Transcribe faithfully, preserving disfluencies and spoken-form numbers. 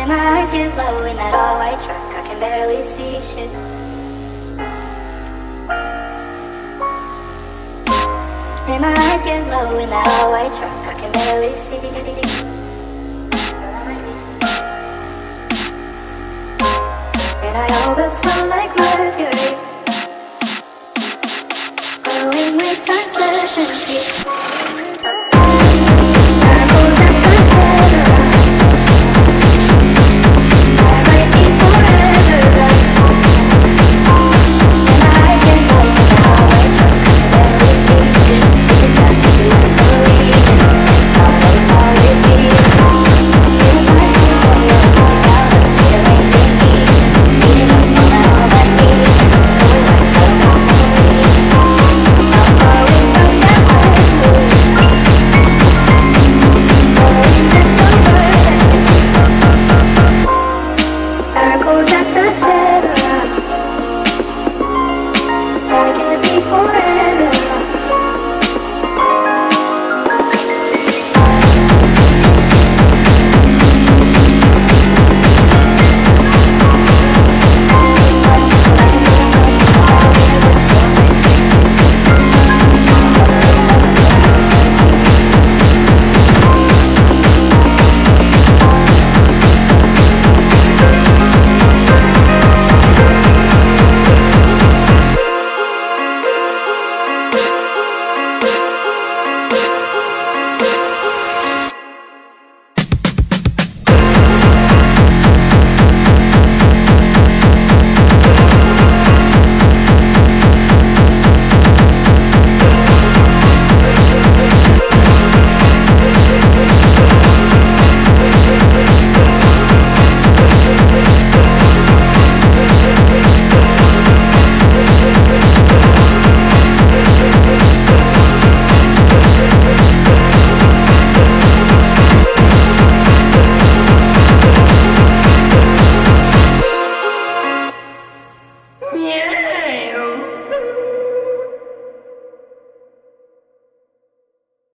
And my eyes get low in that all-white truck, I can barely see shit. And my eyes get low in that all-white truck, I can barely see. And I overflow like mercury, glowing with uncertainty.